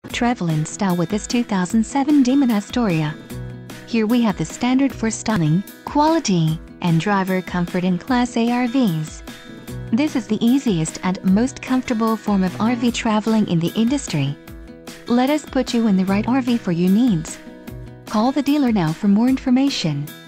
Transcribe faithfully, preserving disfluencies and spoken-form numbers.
Travel in style with this two thousand seven Damon Astoria. Here we have the standard for styling, quality, and driver comfort in Class A R Vs. This is the easiest and most comfortable form of R V traveling in the industry. Let us put you in the right R V for your needs. Call the dealer now for more information.